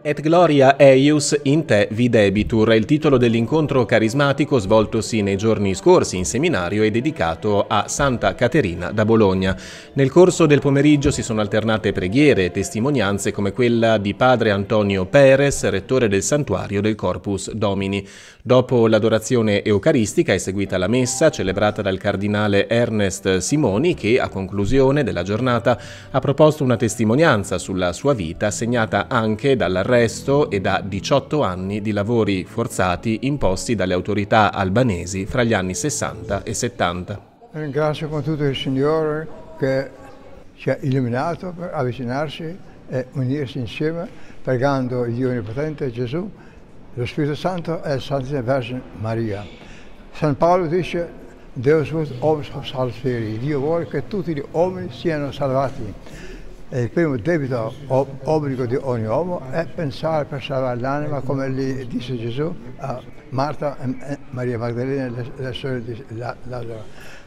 Et gloria eius in te videbitur è il titolo dell'incontro carismatico svoltosi nei giorni scorsi in seminario e dedicato a Santa Caterina da Bologna. Nel corso del pomeriggio si sono alternate preghiere e testimonianze come quella di padre Antonio Perez, rettore del santuario del Corpus Domini. Dopo l'adorazione eucaristica è seguita la messa celebrata dal cardinale Ernest Simoni che, a conclusione della giornata, ha proposto una testimonianza sulla sua vita segnata anche dall'arresto e da 18 anni di lavori forzati imposti dalle autorità albanesi fra gli anni 60 e 70. Ringrazio con tutto il Signore che ci ha illuminato per avvicinarsi e unirsi insieme, pregando il Dio Onnipotente Gesù, lo Spirito Santo e la Santissima Vergine Maria. San Paolo dice: Deus vult omnes salvare, Dio vuole che tutti gli uomini siano salvati. E il primo debito obbligo di ogni uomo è pensare per salvare l'anima, come gli disse Gesù a Marta e Maria Maddalena, le sorelle di Lazzaro.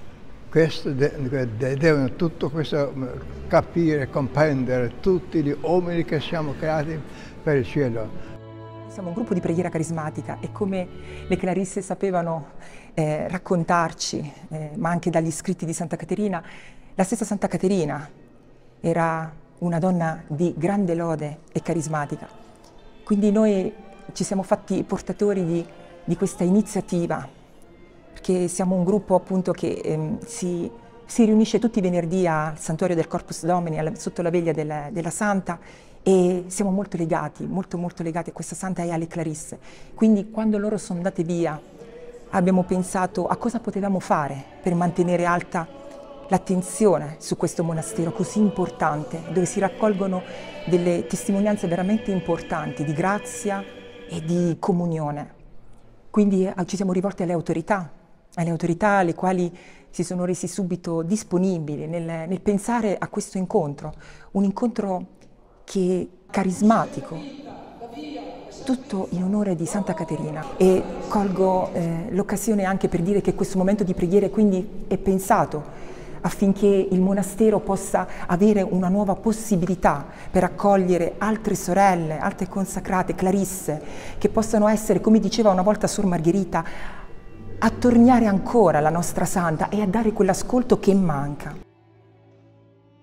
Devono tutto questo capire, comprendere tutti gli uomini che siamo creati per il cielo. Siamo un gruppo di preghiera carismatica e come le clarisse sapevano raccontarci, ma anche dagli scritti di Santa Caterina, la stessa Santa Caterina era una donna di grande lode e carismatica. Quindi noi ci siamo fatti portatori di questa iniziativa, perché siamo un gruppo appunto che si riunisce tutti i venerdì al santuario del Corpus Domini, sotto la veglia della Santa, e siamo molto legati a questa Santa e alle Clarisse. Quindi quando loro sono andate via abbiamo pensato a cosa potevamo fare per mantenere alta l'attenzione su questo monastero così importante, dove si raccolgono delle testimonianze veramente importanti di grazia e di comunione. Quindi ci siamo rivolti alle autorità alle quali si sono resi subito disponibili nel pensare a questo incontro, un incontro che è carismatico, tutto in onore di Santa Caterina. E colgo l'occasione anche per dire che questo momento di preghiere quindi è pensato affinché il monastero possa avere una nuova possibilità per accogliere altre sorelle, altre consacrate, clarisse, che possano essere, come diceva una volta Suor Margherita, attorniare ancora la nostra Santa e a dare quell'ascolto che manca.